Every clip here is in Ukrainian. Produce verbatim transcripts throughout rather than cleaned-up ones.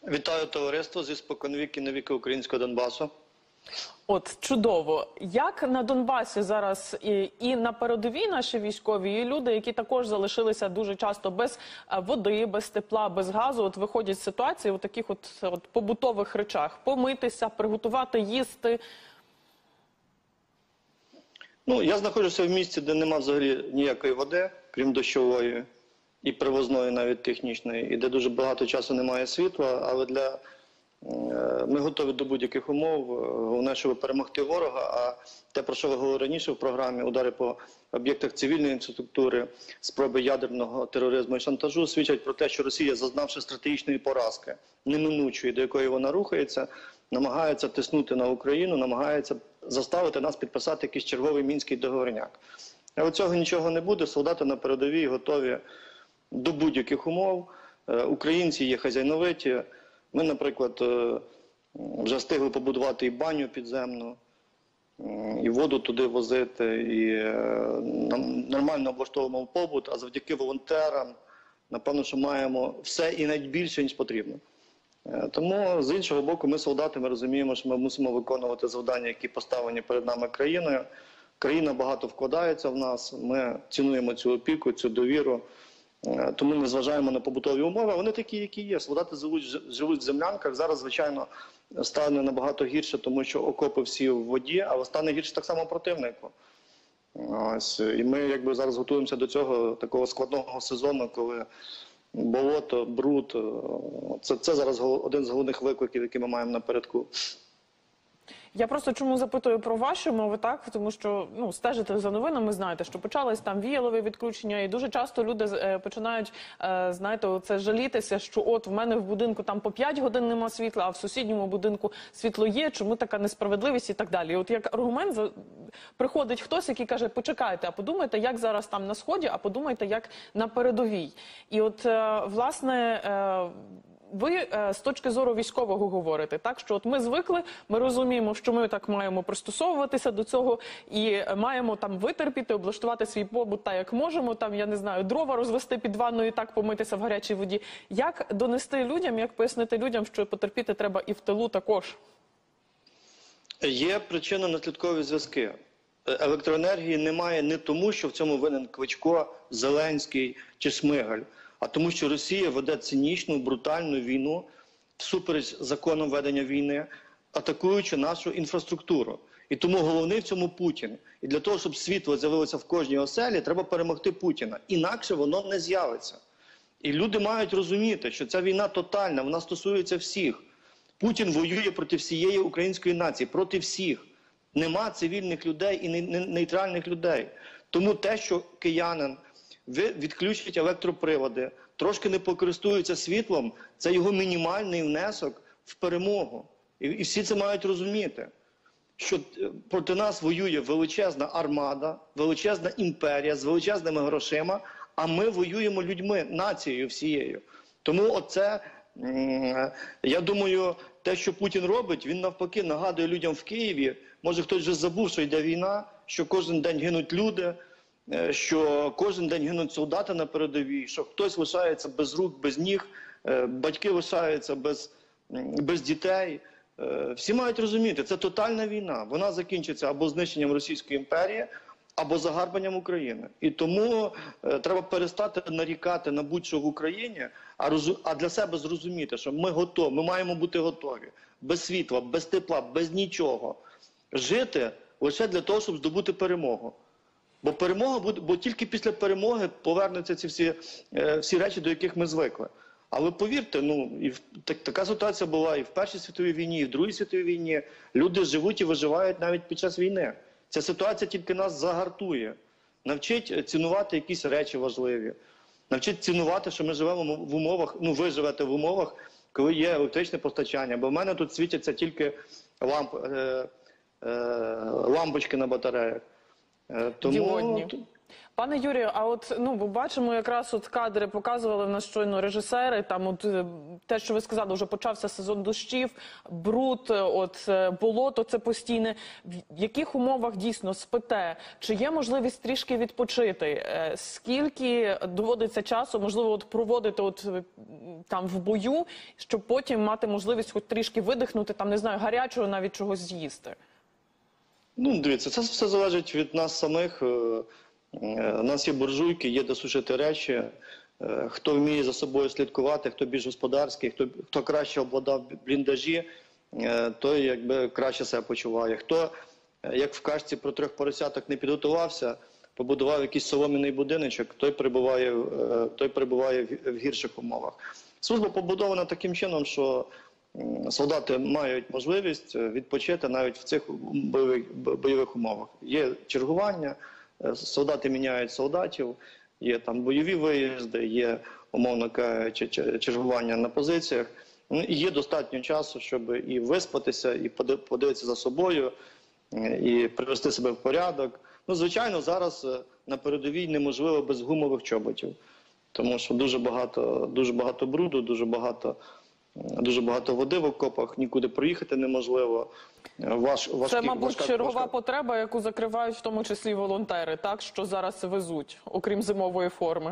Вітаю товариство зі споконвіки навіки українського Донбасу. От, чудово. Як на Донбасі зараз і, і на передовій наші військові, і люди, які також залишилися дуже часто без води, без тепла, без газу, от виходять з ситуації у таких от, от побутових речах? Помитися, приготувати, їсти? Ну, я знаходжуся в місті, де нема взагалі ніякої води, крім дощової і привозної, навіть технічної, і де дуже багато часу немає світла, але для... ми готові до будь-яких умов, головне, щоб перемогти ворога, а те, про що ви говорили раніше в програмі, удари по об'єктах цивільної інфраструктури, спроби ядерного тероризму і шантажу, свідчать про те, що Росія, зазнавши стратегічної поразки, неминучої, до якої вона рухається, намагається тиснути на Україну, намагається заставити нас підписати якийсь черговий мінський договорняк. Але цього нічого не буде, солдати на передовій готові до будь-яких умов, українці є хазяйновиті. Ми, наприклад, вже встигли побудувати і баню підземну, і воду туди возити, і нормально облаштовуємо побут, а завдяки волонтерам, напевно, що маємо все і навіть більше, ніж потрібно. Тому, з іншого боку, ми, солдати, ми розуміємо, що ми мусимо виконувати завдання, які поставлені перед нами країною. Країна багато вкладається в нас, ми цінуємо цю опіку, цю довіру. Тому не зважаємо на побутові умови, вони такі, які є. Солдати живуть, живуть в землянках, зараз, звичайно, стане набагато гірше, тому що окопи всі в воді, але стане гірше так само противнику. Ось. І ми якби зараз готуємося до цього такого складного сезону, коли болото, бруд, це, це зараз один з головних викликів, які ми маємо напередку. Я просто чому запитую про ваші умови, так? Тому що, ну, стежите за новинами, знаєте, що почались там віялові відключення, і дуже часто люди е, починають, е, знаєте, оце жалітися, що от в мене в будинку там по п'ять годин нема світла, а в сусідньому будинку світло є, чому така несправедливість і так далі. І от як аргумент за... приходить хтось, який каже, почекайте, а подумайте, як зараз там на Сході, а подумайте, як на передовій. І от, е, власне, е, ви з точки зору військового говорите, так, що от ми звикли, ми розуміємо, що ми так маємо пристосовуватися до цього і маємо там витерпіти, облаштувати свій побут так, як можемо, там, я не знаю, дрова розвести під ванною, так помитися в гарячій воді. Як донести людям, як пояснити людям, що потерпіти треба і в тилу також? Є причинно-наслідкові зв'язки. Електроенергії немає не тому, що в цьому винен Кличко, Зеленський чи Шмигаль, а тому, що Росія веде цинічну, брутальну війну всупереч законам ведення війни, атакуючи нашу інфраструктуру. І тому головний в цьому Путін. І для того, щоб світло з'явилося в кожній оселі, треба перемогти Путіна. Інакше воно не з'явиться. І люди мають розуміти, що ця війна тотальна, вона стосується всіх. Путін воює проти всієї української нації, проти всіх. Нема цивільних людей і нейтральних людей. Тому те, що киянин відключить електроприводи, трошки не покористуються світлом, це його мінімальний внесок в перемогу. І, і всі це мають розуміти, що проти нас воює величезна армада, величезна імперія з величезними грошима, а ми воюємо людьми, нацією всією. Тому оце, я думаю, те, що Путін робить, він навпаки нагадує людям в Києві, може хтось вже забув, що йде війна, що кожен день гинуть люди, що кожен день гинуть солдати на передовій, що хтось лишається без рук, без ніг, батьки лишаються без, без дітей. Всі мають розуміти, це тотальна війна. Вона закінчиться або знищенням Російської імперії, або загарбанням України. І тому е, треба перестати нарікати на будь-що в Україні, а, розу... а для себе зрозуміти, що ми готові, ми маємо бути готові. Без світла, без тепла, без нічого. Жити лише для того, щоб здобути перемогу. Бо перемога буде, бо тільки після перемоги повернуться ці всі, е, всі речі, до яких ми звикли. Але повірте, ну, і в, так, така ситуація була і в Першій світовій війні, і в Другій світовій війні. Люди живуть і виживають навіть під час війни. Ця ситуація тільки нас загартує. Навчить цінувати якісь речі важливі. Навчить цінувати, що ми живемо в умовах, ну ви живете в умовах, коли є електричне постачання. Бо в мене тут світяться тільки ламп, е, е, лампочки на батареях. Тому, Пане Юрію, а от ну ми бачимо, якраз от кадри показували в нас щойно режисери. Там от е, те, що ви сказали, вже почався сезон дощів, бруд, е, от е, болото це постійне. В яких умовах дійсно спите? Чи є можливість трішки відпочити? Е, Скільки доводиться часу, можливо, от проводити от е, там в бою, щоб потім мати можливість хоч трішки видихнути, там не знаю, гарячого навіть чогось з'їсти? Ну, дивіться, це все залежить від нас самих. Е, У нас є буржуйки, є де сушити речі. Е, Хто вміє за собою слідкувати, хто більш господарський, хто, хто краще обладав бліндажі, е, той якби краще себе почуває. Хто, е, як в казці про трьох поросяток, не підготувався, побудував якийсь солом'яний будиночок, той перебуває, е, той перебуває в, в гірших умовах. Служба побудована таким чином, що м, солдати мають можливість відпочити навіть в цих бойових, бойових умовах. Є чергування. Солдати міняють солдатів, є там бойові виїзди, є, умовно кажучи, чергування на позиціях. І є достатньо часу, щоб і виспатися, і подивитися за собою, і привести себе в порядок. Ну, звичайно, зараз на передовій неможливо без гумових чоботів, тому що дуже багато, дуже багато бруду, дуже багато, дуже багато води в окопах, нікуди проїхати неможливо. Важ, важкі, Це, мабуть, важка, чергова важка... потреба, яку закривають в тому числі волонтери, так, що зараз везуть, окрім зимової форми.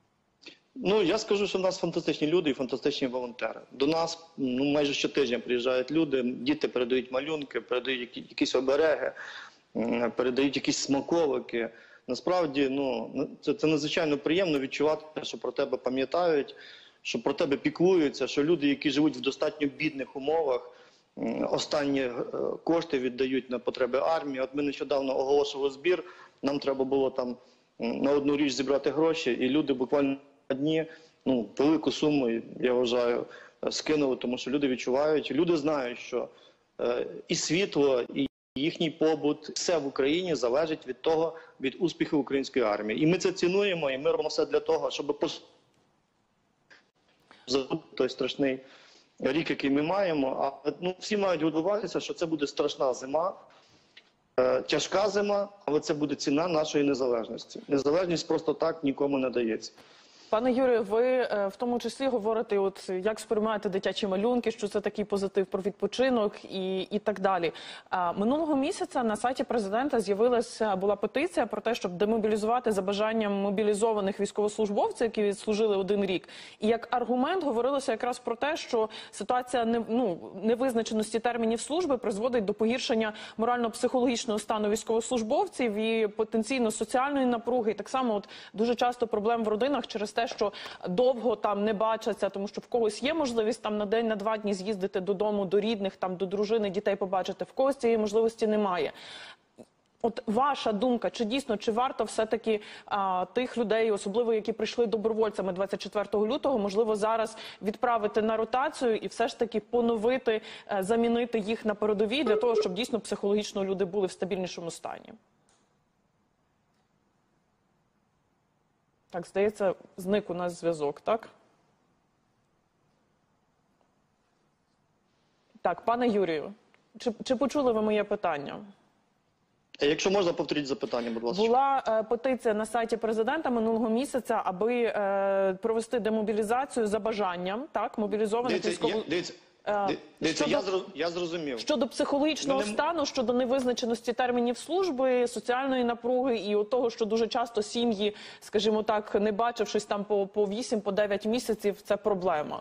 Ну, я скажу, що в нас фантастичні люди і фантастичні волонтери. До нас ну, майже щотижня приїжджають люди, діти передають малюнки, передають якісь обереги, передають якісь смаколики. Насправді, ну, це, це надзвичайно приємно відчувати, що про тебе пам'ятають, що про тебе піклуються, що люди, які живуть в достатньо бідних умовах, останні кошти віддають на потреби армії. От ми нещодавно оголошували збір, нам треба було там на одну річ зібрати гроші, і люди буквально на дні, ну, велику суму, я вважаю, скинули, тому що люди відчувають, люди знають, що е, і світло, і їхній побут, все в Україні залежить від того, від успіху української армії. І ми це цінуємо, і ми робимо все для того, щоб пос... забути той страшний рік, який ми маємо. А ну, всі мають готуватися, що це буде страшна зима, е, тяжка зима, але це буде ціна нашої незалежності. Незалежність просто так нікому не дається. Пане Юрію, ви е, в тому числі говорите, от як сприймаєте дитячі малюнки, що це такий позитив про відпочинок і, і так далі. А, минулого місяця на сайті президента з'явилася була петиція про те, щоб демобілізувати за бажанням мобілізованих військовослужбовців, які відслужили один рік. І як аргумент говорилося якраз про те, що ситуація не, ну, невизначеності термінів служби призводить до погіршення морально-психологічного стану військовослужбовців і потенційно соціальної напруги. І так само от дуже часто проблем в родинах через те, що довго там не бачаться, тому що в когось є можливість там на день, на два дні з'їздити додому, до рідних, там до дружини, дітей побачити, в когось цієї можливості немає. От ваша думка, чи дійсно, чи варто все-таки а, тих людей, особливо які прийшли добровольцями двадцять четвертого лютого, можливо, зараз відправити на ротацію і все ж таки поновити, а, замінити їх на передовій для того, щоб дійсно психологічно люди були в стабільнішому стані? Так, здається, зник у нас зв'язок, так? Так, пане Юрію, чи, чи почули ви моє питання? Якщо можна, повторіть запитання, будь ласка. Була е, петиція на сайті президента минулого місяця, аби е, провести демобілізацію за бажанням, так, мобілізованих військових... Дивіться, дивіться, щодо, я, зроз, я зрозумів. Щодо психологічного Ми не... стану, щодо невизначеності термінів служби, соціальної напруги і от того, що дуже часто сім'ї, скажімо так, не бачившись там по, по вісім, по дев'ять місяців, це проблема.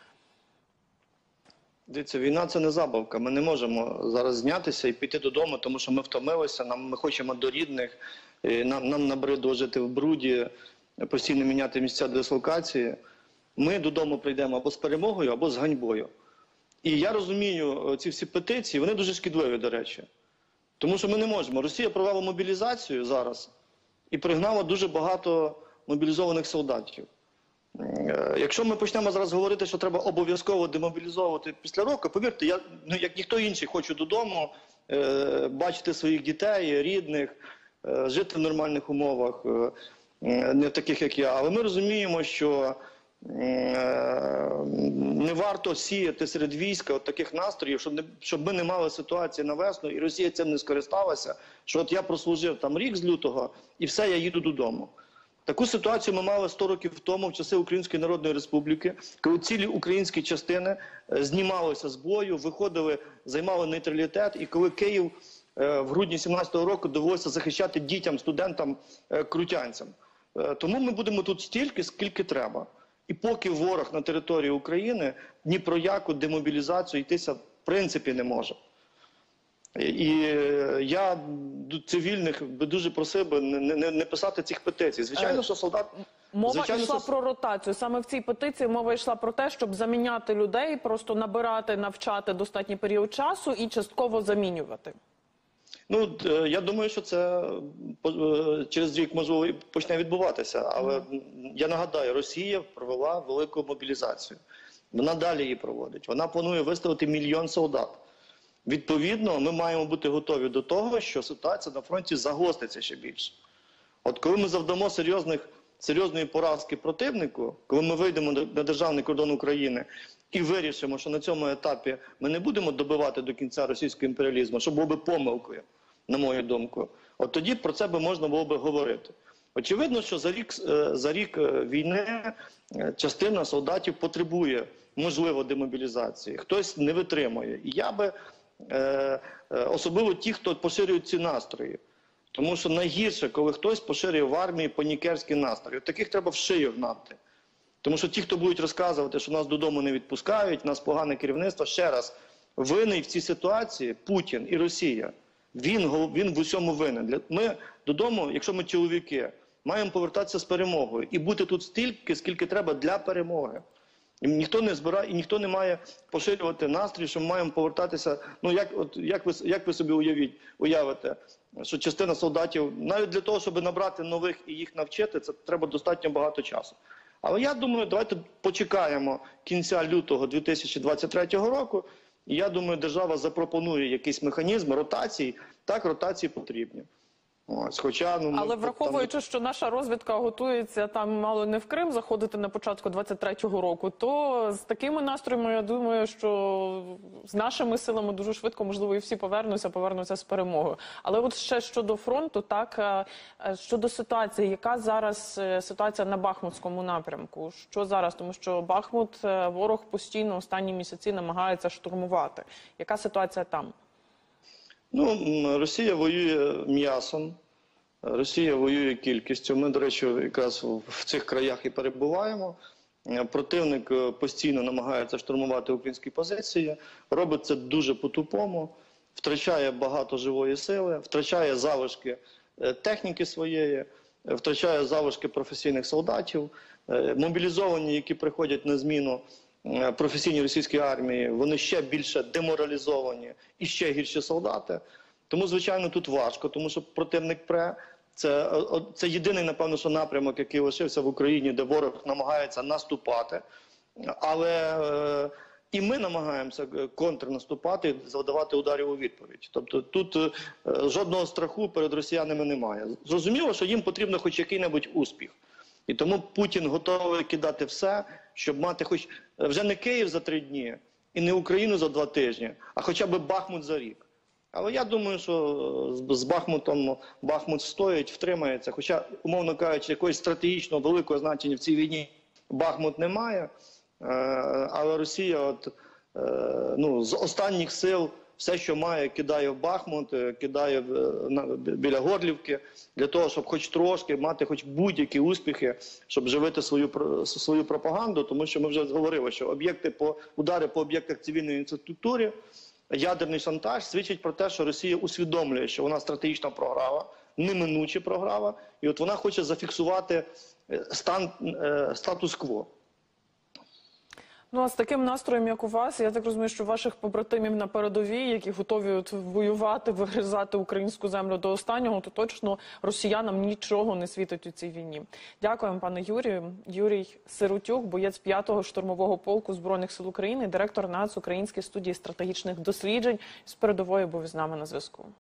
Дивіться, війна – це не забавка. Ми не можемо зараз знятися і піти додому, тому що ми втомилися, нам, ми хочемо до рідних, нам, нам набридло жити в бруді, постійно міняти місця дислокації. Ми додому прийдемо або з перемогою, або з ганьбою. І я розумію, ці всі петиції, вони дуже шкідливі, до речі. Тому що ми не можемо. Росія провела мобілізацію зараз і пригнала дуже багато мобілізованих солдатів. Якщо ми почнемо зараз говорити, що треба обов'язково демобілізовувати після року, повірте, я, ну, як ніхто інший, хочу додому, е, бачити своїх дітей, рідних, е, жити в нормальних умовах, е, не таких, як я. Але ми розуміємо, що не варто сіяти серед війська от таких настроїв, щоб, не, щоб ми не мали ситуації на весну, і Росія цим не скористалася, що от я прослужив там рік з лютого, і все, я їду додому. Таку ситуацію ми мали сто років тому, в часи Української Народної Республіки, коли цілі українські частини знімалися з бою, виходили, займали нейтралітет, і коли Київ в грудні сімнадцятого року довелося захищати дітям, студентам, крутянцям. Тому ми будемо тут стільки, скільки треба. І поки ворог на території України, ні про яку демобілізацію йтися в принципі не може. І я цивільних би дуже просив би не, не, не писати цих петицій. Звичайно, що солдат... Мова Звичайно, йшла що... про ротацію. Саме в цій петиції мова йшла про те, щоб заміняти людей, просто набирати, навчати достатній період часу і частково замінювати. Ну, я думаю, що це через рік, можливо, і почне відбуватися. Але mm. я нагадаю, Росія провела велику мобілізацію. Вона далі її проводить. Вона планує виставити мільйон солдат. Відповідно, ми маємо бути готові до того, що ситуація на фронті загостриться ще більше. От коли ми завдамо серйозних, серйозної поразки противнику, коли ми вийдемо на державний кордон України і вирішимо, що на цьому етапі ми не будемо добивати до кінця російського імперіалізму, що було би помилкою, на мою думку, от тоді про це би можна було би говорити. Очевидно, що за рік, за рік війни частина солдатів потребує, можливо, демобілізації. Хтось не витримує. І я би, особливо ті, хто поширюють ці настрої. Тому що найгірше, коли хтось поширює в армії панікерські настрої. От таких треба в шию гнати. Тому що ті, хто будуть розказувати, що нас додому не відпускають, нас погане керівництво, ще раз, винний в цій ситуації Путін і Росія. Він, він в усьому винен. Ми додому, якщо ми чоловіки, маємо повертатися з перемогою і бути тут стільки, скільки треба для перемоги. І ніхто не збирає, і ніхто не має поширювати настрій, що ми маємо повертатися. Ну як, от, як, ви, як ви собі уявіть, уявите, що частина солдатів, навіть для того, щоб набрати нових і їх навчити, це треба достатньо багато часу. Але я думаю, давайте почекаємо кінця лютого дві тисячі двадцять третього року, і я думаю, держава запропонує якийсь механізм ротації. Так, ротації потрібні. Ось, хоча, ну, але ми, враховуючи, там... що наша розвідка готується там мало не в Крим заходити на початку двадцять третього року, то з такими настроями, я думаю, що з нашими силами дуже швидко, можливо, і всі повернуться, повернуться з перемогою. Але от ще щодо фронту, так, щодо ситуації, яка зараз ситуація на Бахмутському напрямку? Що зараз? Тому що Бахмут ворог постійно останні місяці намагається штурмувати. Яка ситуація там? Ну, Росія воює м'ясом, Росія воює кількістю. Ми, до речі, якраз в цих краях і перебуваємо. Противник постійно намагається штурмувати українські позиції, робить це дуже по-тупому, втрачає багато живої сили, втрачає залишки техніки своєї, втрачає залишки професійних солдатів, мобілізовані, які приходять на зміну професійній російській армії, вони ще більше деморалізовані і ще гірші солдати. Тому, звичайно, тут важко, тому що противник пре. Це, це єдиний, напевно, що напрямок, який лишився в Україні, де ворог намагається наступати. Але е, і ми намагаємося контрнаступати, завдавати ударів у відповідь. Тобто тут е, жодного страху перед росіянами немає. Зрозуміло, що їм потрібно хоч який-небудь успіх. І тому Путін готовий кидати все, щоб мати хоч вже не Київ за три дні і не Україну за два тижні, а хоча б Бахмут за рік. Але я думаю, що з Бахмутом Бахмут стоїть, втримається. Хоча, умовно кажучи, якогось стратегічного великого значення в цій війні Бахмут не має. Але Росія от, ну, з останніх сил все, що має, кидає в Бахмут, кидає біля Горлівки, для того, щоб хоч трошки мати хоч будь-які успіхи, щоб живити свою, свою пропаганду. Тому що ми вже говорили, що об'єкти по, удари по об'єктах цивільної інфраструктури, ядерний шантаж свідчить про те, що Росія усвідомлює, що вона стратегічно програла, неминуче програла, і от вона хоче зафіксувати стан, статус-кво. Ну, а з таким настроєм, як у вас, я так розумію, що ваших побратимів на передовій, які готові от воювати, вигризати українську землю до останнього, то точно росіянам нічого не світить у цій війні. Дякуємо, пане Юрію. Юрій Сиротюк, боєць п'ятого штурмового полку Збройних сил України, директор НАЦ Української студії стратегічних досліджень. З передової був із нами на зв'язку.